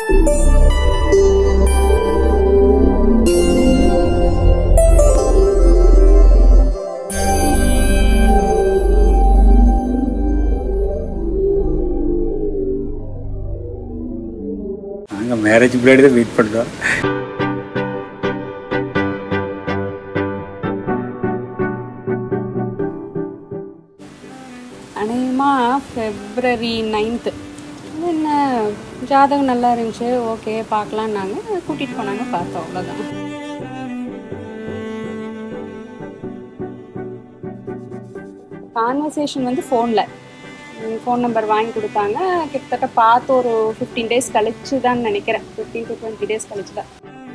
Marriage முன்னாடி தான் wait பண்ணுறோம். அநேகமாக February 9th என்ன ஜாதகம் நல்லா இருந்துச்சு, ஓகே பார்க்கலான்னாங்க, கூட்டிகிட்டு போனாங்க, பார்த்தோம், அவ்வளோதான். கான்வர்சேஷன் வந்து ஃபோனில் ஃபோன் நம்பர் வாங்கி கொடுத்தாங்க. கிட்டத்தட்ட பார்த்து ஒரு 15 days கழிச்சு தான் நினைக்கிறேன், 15 to 20 days கழிச்சு தான்.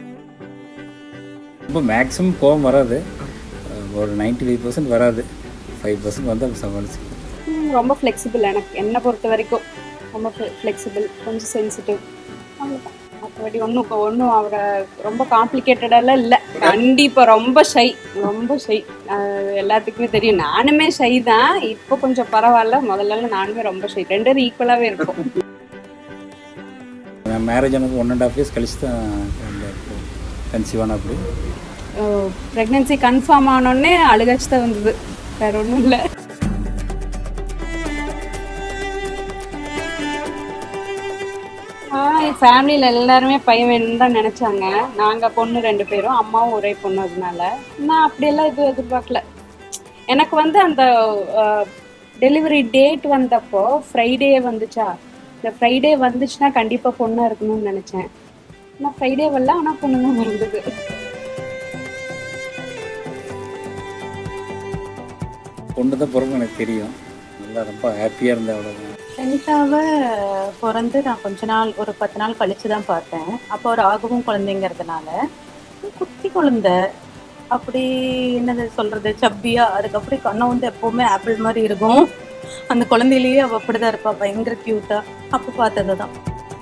இப்போ மேக்ஸிமம் கோவம் வராது, ஒரு 95% வராது, 5% வந்து அப்படி சமாளிச்சு. ரொம்ப ஃப்ளெக்சிபிள், என்னை பொறுத்த வரைக்கும் ரொம்ப ஃப்ளெக்சிபிள், கொஞ்சம் சென்சிட்டிவ், அவ்வளோதான். மற்றபடி ஒன்றும் அவரை ரொம்ப காம்ப்ளிகேட்டடெல்லாம் இல்லை. கண்டிப்பாக ரொம்ப ஷை எல்லாத்துக்குமே தெரியும். நானுமே ஷை தான், இப்போ கொஞ்சம் பரவாயில்ல. முதல்ல நானுமே ரொம்ப ஷை, ரெண்டும் ஈக்குவலாகவே இருக்கும். மேரேஜ் ஆனது 1.5 years கழிச்சு தான் கன்சீவ் ஆன. அப்படி ப்ரெக்னென்சி கன்ஃபார்ம் ஆனோடனே அழுகாச்சு தான் வந்தது, வேற ஒன்றும் இல்லை. என் ஃபேமிலியில் எல்லாருமே பையன் வேணும்னு தான் நினச்சாங்க. நாங்கள் பொண்ணு 2 பேரும், அம்மாவும் ஒரே பொண்ணு. அதனால நான் அப்படியெல்லாம் எதிர்பார்க்கல. எனக்கு வந்து அந்த டெலிவரி டேட் வந்தப்போ ஃப்ரைடே வந்துச்சா, இந்த ஃப்ரைடே வந்துச்சுன்னா கண்டிப்பாக பொண்ணாக இருக்கணும்னு நினச்சேன். ஆனால் ஃப்ரைடே வரல, ஆனால் பொண்ணு தான் இருந்தது. பொண்ணு தான் பிறகு எனக்கு தெரியும், நல்லா ரொம்ப ஹாப்பியாக இருந்தேன். அவ்வளோதான். பிரணிதாவை பிறந்து நான் கொஞ்ச நாள், ஒரு 10 நாள் கழிச்சு தான் பார்த்தேன். அப்போ ஒரு ஆகவும் குழந்தைங்கிறதுனால குட்டி குழந்தை, அப்படி என்னது சொல்கிறது, சப்பியாக, அதுக்கப்புறம் கண்ணை வந்து எப்போவுமே ஆப்பிள் மாதிரி இருக்கும். அந்த குழந்தையிலேயே அவள் அப்படி தான் இருப்பாள், பயங்கர க்யூட்டாக. அப்போ பார்த்தது தான்.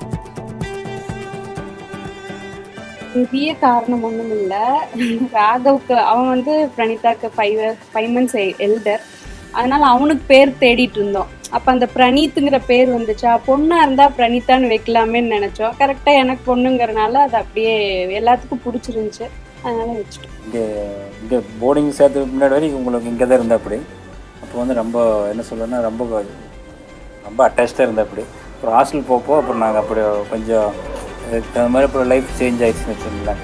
பெரிய காரணம் ஒன்றும் இல்லை. ராகவுக்கு அவன் வந்து பிரணிதாவுக்கு 5 months எல்டர், அதனால அவனுக்கு பேர் தேடிட்டு இருந்தோம். அப்போ அந்த பிரணீத்துங்கிற பேர் வந்துச்சா, பொண்ணாக இருந்தால் பிரணித்தான்னு வைக்கலாமேன்னு நினச்சோம். கரெக்டாக எனக்கு பொண்ணுங்கிறனால அது அப்படியே எல்லாத்துக்கும் பிடிச்சிருந்துச்சு, அதனால வச்சுட்டோம். இங்கே போர்டிங் சேர்த்துக்கு முன்னாடி வரைக்கும் உங்களுக்கு இங்கே தான் இருந்தால் அப்படி. அப்போ வந்து ரொம்ப என்ன சொல்கிறேன்னா ரொம்ப அட்டாச்சாக இருந்தால் அப்படி. அப்புறம் ஹாஸ்டல் போப்போ அப்புறம் நாங்கள் அப்படி கொஞ்சம் அது மாதிரி அப்புறம் லைஃப் சேஞ்ச் ஆகிடுச்சுன்னு வச்சுருந்தேன்.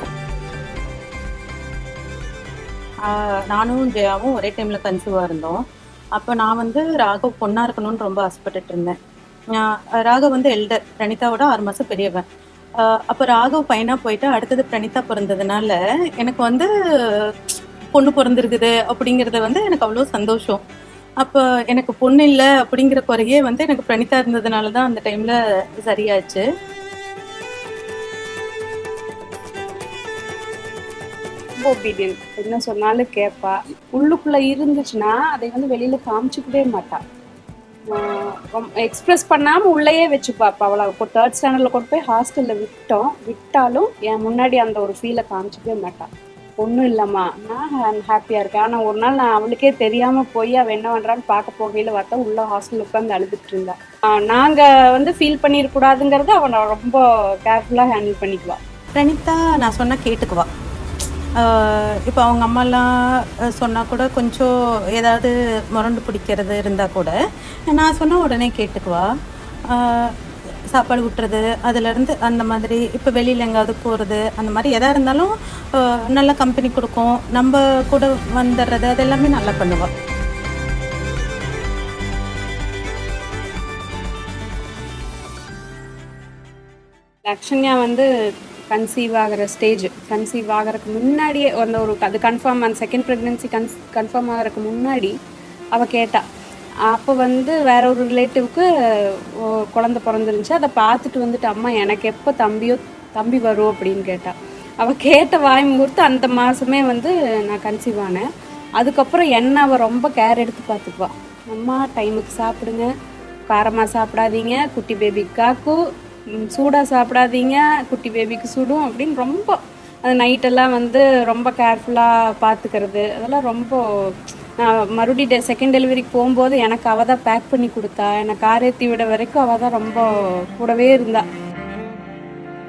நானும் ஜெயாவும் ஒரே டைமில் கன்சீவாக இருந்தோம். அப்போ நான் வந்து ராகவ் பொண்ணாக இருக்கணும்னு ரொம்ப ஆசைப்பட்டுட்டு இருந்தேன். ராகவ் வந்து எல்டர், பிரணிதாவோட 6 மாதம் பெரியவன். அப்போ ராகவ் பையனாக போயிட்டு அடுத்தது பிரணிதா பிறந்ததுனால எனக்கு வந்து பொண்ணு பிறந்திருக்குது அப்படிங்கிறது வந்து எனக்கு அவ்வளோ சந்தோஷம். அப்போ எனக்கு பொண்ணு இல்லை அப்படிங்கிற குறையே வந்து எனக்கு பிரணிதா இருந்ததுனால தான் அந்த டைமில் சரியாச்சு. ஒபீடியன்ட், என்ன சொன்னாலும் கேட்பா. உள்ளுக்குள்ளே இருந்துச்சுன்னா அதை வந்து வெளியில் காமிச்சிக்கவே மாட்டாள். எக்ஸ்ப்ரெஸ் பண்ணாமல் உள்ளேயே வச்சுப்பா. அப்போ அவளை 3rd standard கொண்டு போய் ஹாஸ்டலில் விட்டாலும் என் முன்னாடி அந்த ஒரு ஃபீலை காமிச்சிக்கவே மாட்டாள். ஒன்றும் இல்லைம்மா, நான் ஹாப்பியாக இருக்கேன். ஆனால் ஒரு நாள் நான் அவளுக்கே தெரியாமல் போய் அவள் என்ன பண்ணுறான்னு பார்க்க போகையில் பார்த்தா உள்ள ஹாஸ்டலில் உட்காந்து அழுதுட்டு இருந்தா. நாங்கள் வந்து ஃபீல் பண்ணிடக்கூடாதுங்கிறத அவனை ரொம்ப கேர்ஃபுல்லாக ஹேண்டில் பண்ணிக்குவாள். பிரணிதா நான் சொன்னால் கேட்டுக்குவா. இப்போ அவங்க அம்மாலாம் சொன்னால் கூட கொஞ்சம் ஏதாவது முரண்டு பிடிக்கிறது இருந்தால் கூட நான் சொன்னால் உடனே கேட்டுக்குவா. சாப்பாடு விட்டுறது அதுலேருந்து அந்த மாதிரி, இப்போ வெளியில் எங்காவது போகிறது அந்த மாதிரி எதாக இருந்தாலும் நல்ல கம்பெனி கொடுக்கும், நம்ம கூட வந்துடுறது, அது எல்லாமே நல்லா பண்ணுவாள். லக்ஷன்யா வந்து கன்சீவ் ஆகிற ஸ்டேஜ், கன்சீவ் ஆகிறதுக்கு முன்னாடியே அந்த ஒரு அது கன்ஃபார்ம், அந்த செகண்ட் ப்ரெக்னென்சி கன்ஃபார்ம் ஆகிறதுக்கு முன்னாடி அவள் கேட்டாள். அப்போ வந்து வேற ஒரு ரிலேட்டிவ்க்கு குழந்தை பிறந்துருந்துச்சு. அதை பார்த்துட்டு வந்துட்டு, அம்மா எனக்கு எப்போ தம்பி வரும் அப்படின்னு கேட்டாள். அவள் கேட்ட வாய் முகூர்த்து அந்த மாதமே வந்து நான் கன்சீவ் ஆனேன். அதுக்கப்புறம் என்ன அவள் ரொம்ப கேர் எடுத்து பார்த்துக்குவாள். அம்மா டைமுக்கு சாப்பிடுங்க, காரமாக சாப்பிடாதீங்க, குட்டி பேபிக்கு காக்கு, சூடாக சாப்பிடாதீங்க, குட்டி பேபிக்கு சுடும் அப்படின்னு ரொம்ப அது நைட்டெல்லாம் வந்து ரொம்ப கேர்ஃபுல்லாக பார்த்துக்கிறது. அதெல்லாம் ரொம்ப, நான் மறுபடியும் செகண்ட் டெலிவரிக்கு போகும்போது எனக்கு அவள் தான் பேக் பண்ணி கொடுத்தா. என்னை கார் ஏற்றி விட வரைக்கும் அவள் தான் ரொம்ப கூடவே இருந்தா.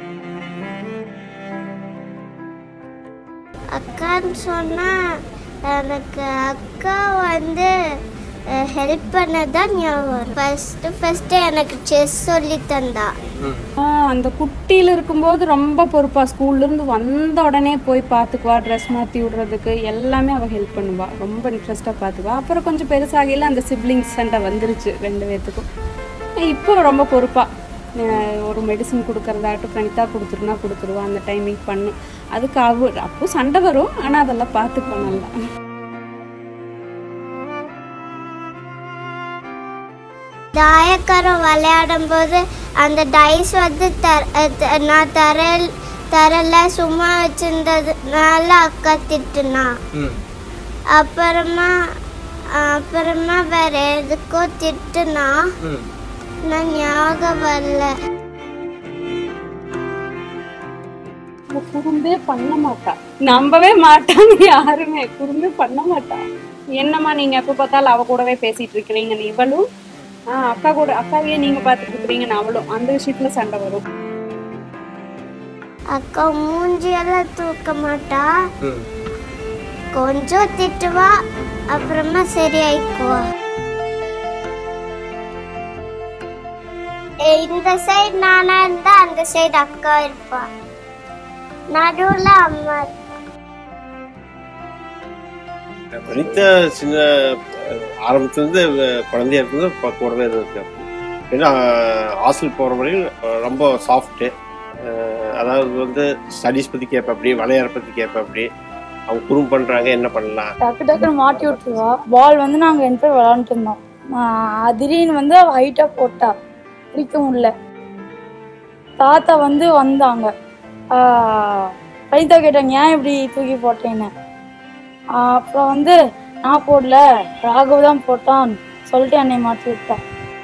அக்கான்னு சொன்னால் எனக்கு அக்கா வந்து ஹெல்ப் பண்ணதான் ஞாபகம். ஃபஸ்ட்டு எனக்கு செஸ் சொல்லி தந்தா. அந்த குட்டியில் இருக்கும்போது ரொம்ப பொறுப்பாக ஸ்கூல்லேருந்து வந்த உடனே போய் பார்த்துக்குவா, ட்ரெஸ் மாற்றி விடுறதுக்கு எல்லாமே அவள் ஹெல்ப் பண்ணுவாள். ரொம்ப இன்ட்ரெஸ்ட்டாக பார்த்துக்குவா. அப்புறம் கொஞ்சம் பெருசாகையில் அந்த சிப்ளிங்ஸ் சண்டை வந்துருச்சு 2 பேர்த்துக்கும். இப்போ ரொம்ப பொறுப்பாக ஒரு மெடிசன் கொடுக்குறதாட்டும் பிரணிதா கொடுத்துருவா. அந்த டைமிங் பண்ணும். அதுக்கு அப்போ சண்டை வரும், ஆனால் அதெல்லாம் பார்த்துக்குவோம் நல்லா. தாயக்காரம் விளையாடும் போது அந்த டைஸ் வந்து நான் தரல சும்மா வச்சிருந்ததுனால அக்கா திட்டுனா. அப்புறமா வேற எதுக்கோ திட்டுனா, நான் ஞாபகம் வரல. குறும்பே பண்ண மாட்டா, நம்பவே மாட்டாங்க யாருமே. குறும்பே பண்ண மாட்டா. என்னம்மா நீங்க எப்ப பார்த்தாலும் அவ கூடவே பேசிட்டு இருக்கிறீங்க, இவளும் அக்காவையே நீங்க பாத்துட்டு இருக்கிறீங்கன்னு அவளும். அந்த விஷயத்துல சண்டை வரும். அக்கா மூஞ்சியெல்லாம் தூக்க மாட்டா, கொஞ்சம் திட்டுவா, அப்புறமா சரியாயிக்குவா. இந்த சைடு நானா இருந்தா அந்த சைடு அக்கா இருப்பா, நடுவுல அம்மா. பிரித்தா சின்ன ஆரம்பத்துலேருந்து குழந்தையா இருக்குது கூடவே இருக்கு. ஏன்னா ஹாஸ்டல் போகிற வரையும் ரொம்ப சாஃப்ட்டு. அதாவது வந்து ஸ்டடீஸ் பற்றி கேட்பேன், அப்படி விளையாட பற்றி கேட்பேன். அப்படி அவங்க குறும் பண்ணுறாங்க, என்ன பண்ணலாம் டக்குன்னு மாட்டி விட்டுருவா. பால் வந்து நாங்கள் 2 பேர் விளாண்டுட்டு இருந்தோம். திடீர்னு வந்து அவள் ஹைட்டாக போட்டா, பிடிக்க முடியல. தாத்தா வந்து வந்தாங்க. பிரணீதா கேட்டாங்க ஏன் இப்படி தூக்கி போட்டேன்னு. அப்புறம் வந்து நான் போடல, ராகவ் தான் போட்டான் சொல்லிட்டு என்னை மாற்றி விட்டான்.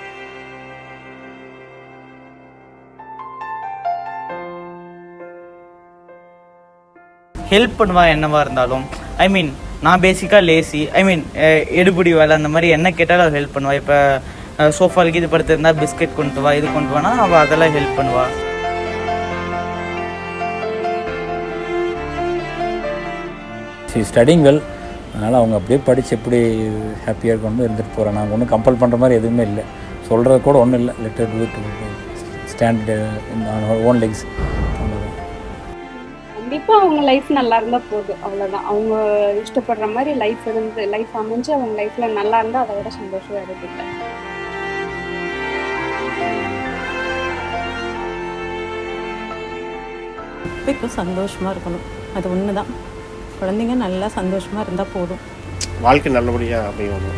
ஹெல்ப் பண்ணுவா என்னவா இருந்தாலும். ஐ மீன் நான் பேசிக்காக லேசி. ஐ மீன் எடுபடி வேலை அந்த மாதிரி என்ன கேட்டாலும் அவள் ஹெல்ப் பண்ணுவா. இப்போ சோஃபாலுக்கு இது படுத்திருந்தா பிஸ்கெட் கொண்டு வா, இது கொண்டு வானா அவள் அதெல்லாம் ஹெல்ப் பண்ணுவா. ஸ்டடிங் வெல், அதனால் அவங்க அப்படியே படித்து எப்படி ஹாப்பியாக இருக்கணும் இருந்துட்டு போகிறேன். நாங்கள் ஒன்றும் கம்பல் பண்ணுற மாதிரி எதுவுமே இல்லை, சொல்கிறது கூட ஒன்றும் இல்லை. Letter to to stand own legs. கண்டிப்பாக அவங்க லைஃப் நல்லா இருந்தால் போதும், அவ்வளோதான். அவங்க இஷ்டப்படுற மாதிரி லைஃப் அமைஞ்சு அவங்க லைஃப்பில் நல்லா இருந்தால் அதை விட சந்தோஷம் எடுத்துக்கிட்டேன். இப்போ சந்தோஷமாக இருக்கணும், அது ஒன்று தான். குழந்தைங்க நல்லா சந்தோஷமாக இருந்தால் போதும், வாழ்க்கை நல்லபடியாக அமையும்.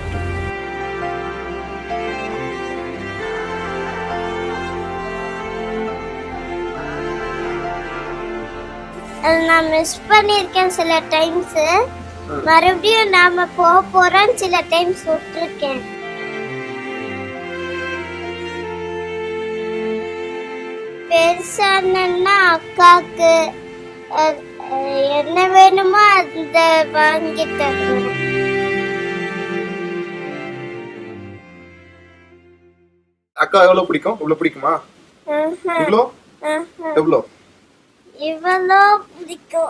நான் மிஸ் பண்ணியிருக்கேன் சில டைம்ஸ். மறுபடியும் நாம போறோம், சில டைம்ஸ் விட்டுருக்கேன். பெருசானா அக்காவுக்கு என்ன வேணுமோ அந்த வாங்கி தருவேன். அக்கா எவ்வளவு பிடிக்கும்? இவ்வளவு பிடிக்குமா? இவ்வளோ எவ்வளோ? இவ்வளோ பிடிக்கும்.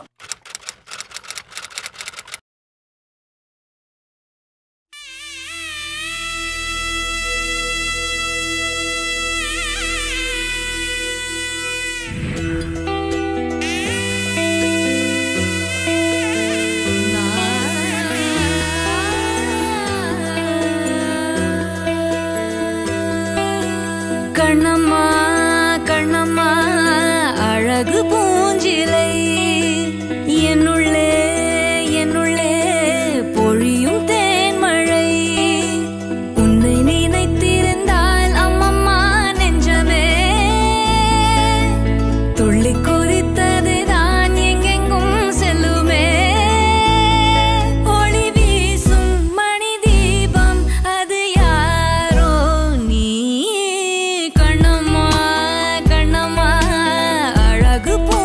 கண்ணம்மா கண்ணம்மா அழகு பூஞ்சிலை, என்னுள்ளே என்னுள்ளே பொழியும் தேன்மழை. உன்னை நினைத்திருந்தால் அம்மம்மா நெஞ்சமே துள்ளி குறித்தது தான் எங்கெங்கும் செல்லுமே. ஒளி வீசும் மணி தீபம் அது யாரோ நீ. கண்ணம்மா கண்ணம்மா அழகு பூ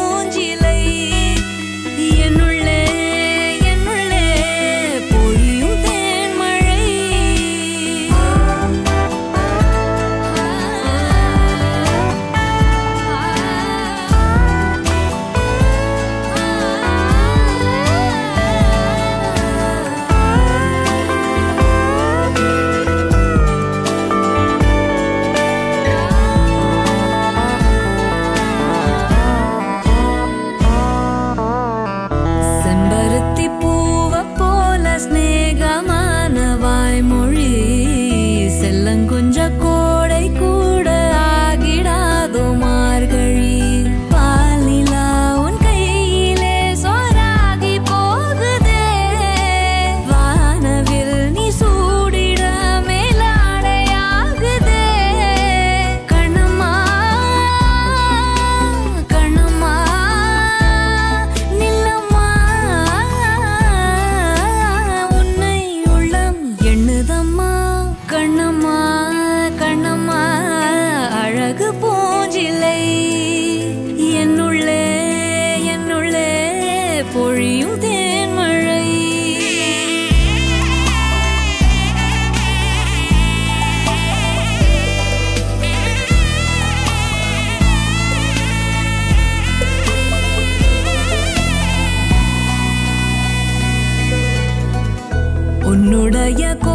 பழைய